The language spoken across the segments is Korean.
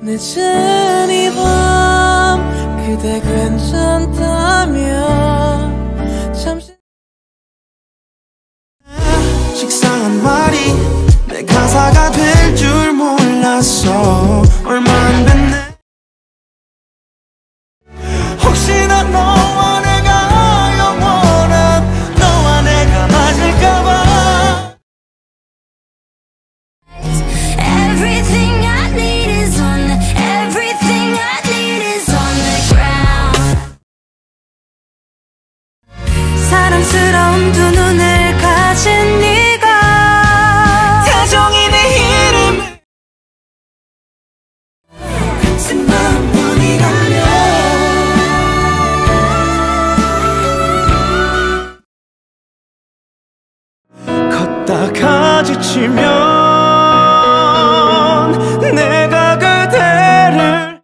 늦은 이 밤 그대 괜찮다면 잠시 식상한 말이 내 가사가 될 줄 몰랐어. 얼마 안 됐네. 혹시나 너와 내가 영원한 너와 내가 맞을까봐. Everything I need is on the, everything I need is on the ground. 사랑스러운 두 눈을 가진 네가 다정히 내 이름을 같은 마음뿐이라면 걷다가 지치면 내가 그대를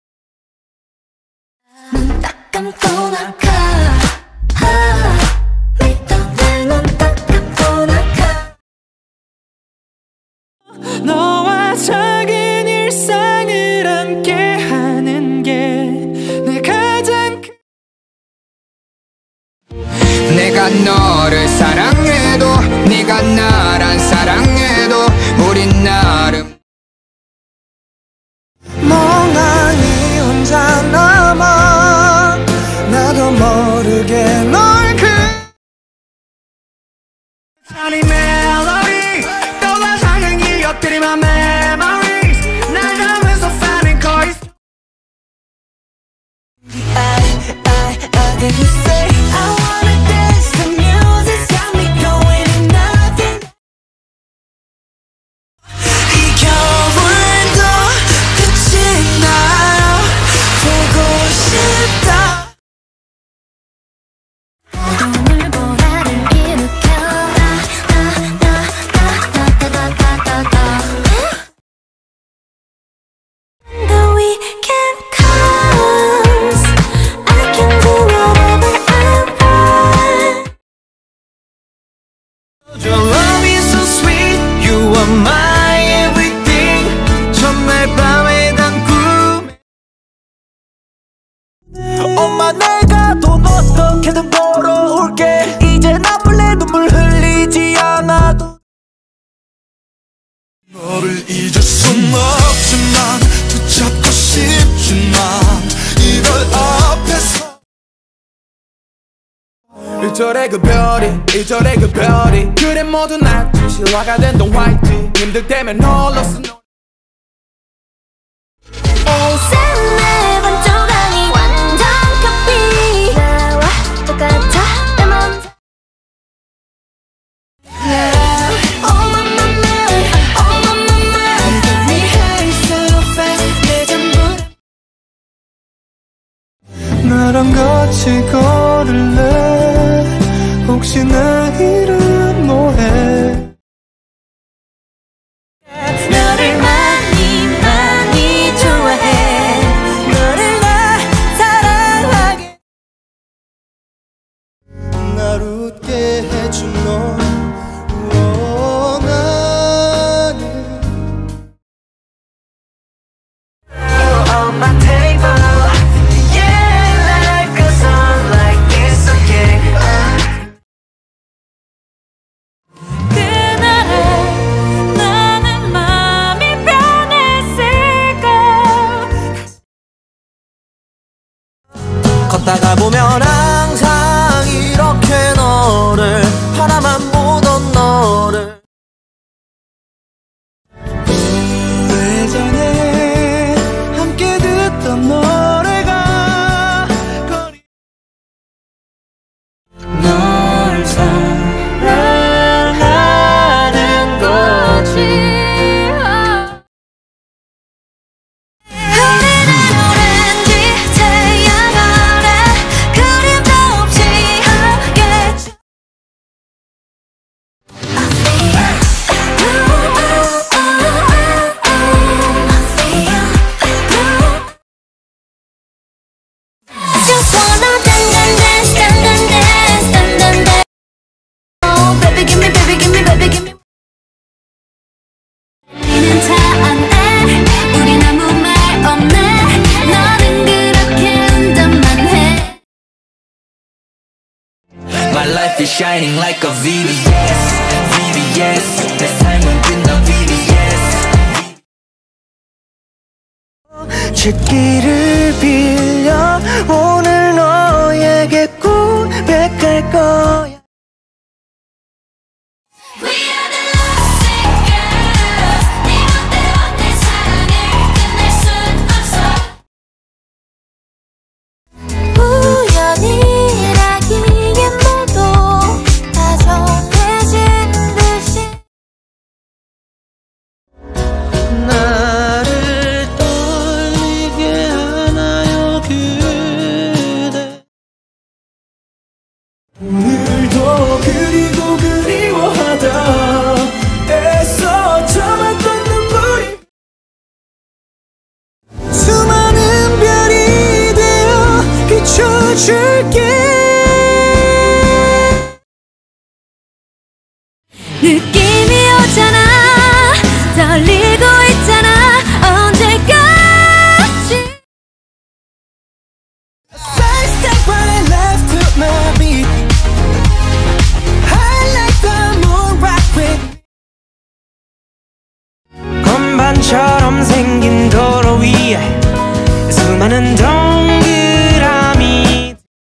눈 딱 감고 나가 믿던 내 눈 딱 감고 나가 너와 작은 일상을 함께하는 게 내 가장 내가 너를 사랑해도 네가 나란 사랑해도 우린 나름 멍하니 혼자 남아 나도 모르게 널 자리 멜로디 떠난 상상이 곁들이만 memories 날 가면서 finding coins Then you say I wanna dance the music's got me going and nothing 이 겨울도 끝이 나요 보고 싶다 오늘 보라를 일으켜 The weekend comes I can do whatever I want Your love is so sweet You are my everything 첫날 밤에 단 꿈에 엄마 내가 돈 어떻게든 벌어올게 이제 나쁠래 눈물 흘리지 않아도 너를 잊을 순 없지만 붙잡고 싶지만 이별 앞에서 1절의 그 별이 2절의 그 별이 그래 모두 낫지 실화가 된 동 화이트 힘들 때면 홀로 쓴 에이스 내 반쪽아니 완전 커피 나와 똑같아 내 맘 Oh my mama Oh my mama Get me high so fast 내 전부 나랑 같이 걸을래 혹시 내일은 뭐해 너를 많이 많이 좋아해 너를 나 사랑하게 날 웃게 해준 너 원하는 On my table Yeah life goes on like it's okay 그날에 나는 마음이 변했을까 걷다가 보면 항상 이렇게 너를 하나만 life is shining like a VVS VVS 내 삶은 빛나 VVS 칡기를 빌려 오늘 너에게 고백할 거야. We are the lovesick girls. 네 멋대로 내 사랑을 끝낼 순 없어. 우연이라기엔 모두 다 정해진 듯이 나를 떨리게 하나요 그대. 오늘도 그리고 그리워하다 애써 참았던 눈물이 수많은 별이 되어 비춰줄게. 느낌이 오잖아 떨리고 있잖아 언제까지 First step right and left to my beat. I like the moon rock with me. 건반처럼 생긴 도로 위에 수많은 동그라미.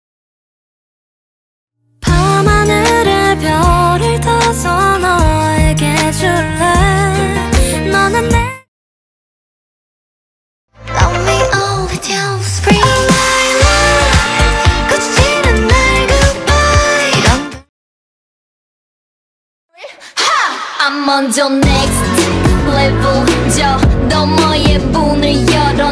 밤하늘에 별을 떠서 너에게 줄래 너는 내 Love me all till spring Oh my love 거치는 날 goodbye I'm on your next level 저 너머의 문을 열어